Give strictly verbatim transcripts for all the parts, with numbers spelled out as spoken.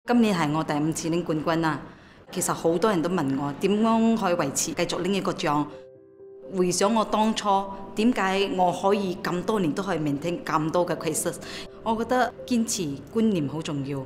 今年係我第五次拎冠軍啦。其實好多人都問我點樣可以維持繼續拎呢個獎。回想我當初點解我可以咁多年都可以 maintain 咁多嘅 cases， 我覺得堅持觀念好重要。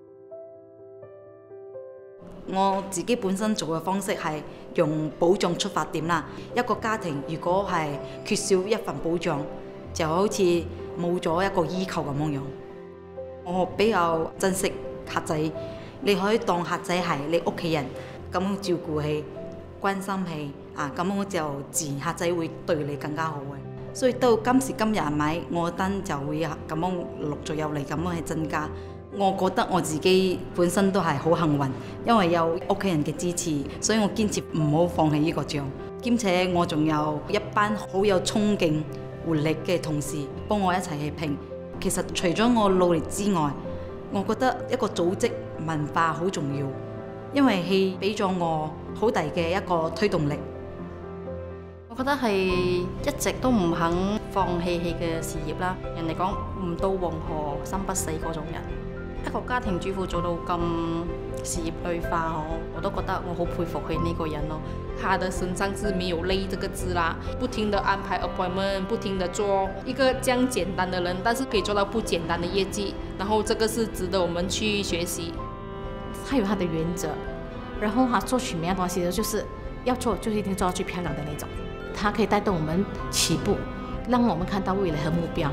我自己本身做嘅方式係用保障出發點啦。一個家庭如果係缺少一份保障，就好似冇咗一個依靠咁樣樣。我比較珍惜客仔，你可以當客仔係你屋企人咁樣照顧佢、關心佢啊，咁樣就自然客仔會對你更加好嘅。所以到今時今日咪我單就會咁樣陸續有嚟咁樣去增加。我覺得我自己本身都係好幸運，因為有屋企人嘅支持，所以我堅持唔好放棄呢個獎。兼且我仲有一班好有衝勁、活力嘅同事幫我一齊去拼。其實除咗我努力之外，我覺得一個組織文化好重要，因為佢俾咗我好大嘅一個推動力。 我覺得係一直都唔肯放棄佢嘅事業啦。人哋講唔到黃河心不死嗰種人。一個家庭主婦做到咁事業類化，我我都覺得我好佩服佢呢個人咯。 他的身上是沒有累這個字啦，不停地安排 appointment， 不停地做一個這樣簡單的人，但是可以做到不簡單的業績，然後這個是值得我們去學習。 他有他的原則，然後他做什麼樣東西就是要做，就是一定做到最漂亮的那種。他可以帶動我們起步，讓我們看到未來和目標。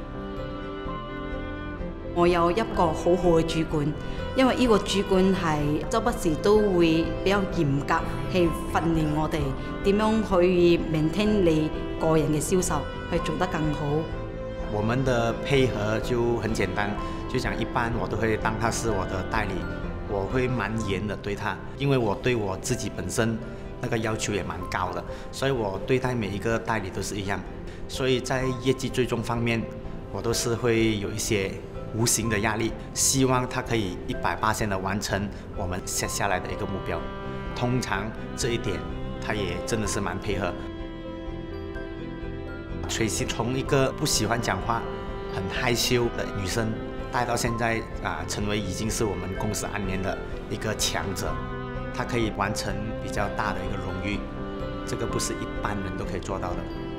我有一個好好嘅主管，因為呢個主管係周不時都會比較嚴格去訓練我哋點樣去 maintain 你個人嘅銷售，去做得更好。 我們的配合就很簡單，就講一般我都會當他是我的代理，我會蠻嚴的對他，因為我對我自己本身那個要求也蠻高的，所以我對待每一個代理都是一樣。所以在業績追蹤方面，我都是會有一些無形的壓力，希望他可以一百巴仙的完成我們 set 下來的一個目標。通常這一點，他也真的是蠻配合。Tracy 從一個不喜歡講話、很害羞的女生，帶到現在啊，成為已經是我們公司安聯的一個強者。她可以完成比較大的一個榮譽，這個不是一般人都可以做到的。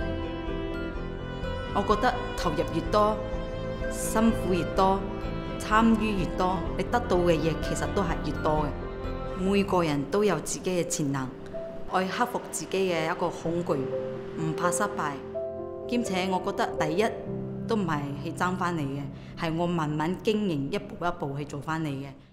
我覺得投入越多，辛苦越多，參與越多，你得到嘅嘢其實都係越多嘅。每個人都有自己嘅潛能，我要克服自己嘅一個恐懼，唔怕失敗。兼且我覺得第一都唔係去爭翻嚟嘅，係我慢慢經營一步一步去做翻嚟嘅。